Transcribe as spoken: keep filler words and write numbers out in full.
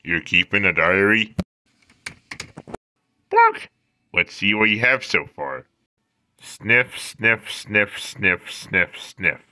You're keeping a diary? Block! Let's see what you have so far. Sniff, sniff, sniff, sniff, sniff, sniff.